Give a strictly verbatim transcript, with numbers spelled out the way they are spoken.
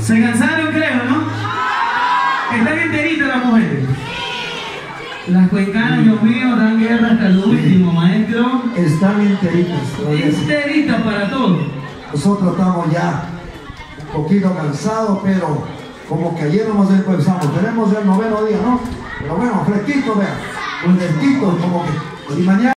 Se cansaron, creo, ¿no? Están enteritas las mujeres. Las cuencanas, Dios mío, dan guerra hasta el último, maestro. Están enteritas todavía. Enteritas para todo. Nosotros estamos ya un poquito cansados, pero como que ayer nos empezamos. Tenemos el noveno día, ¿no? Pero bueno, fresquito, vean. Un fresquito, como que. Y mañana.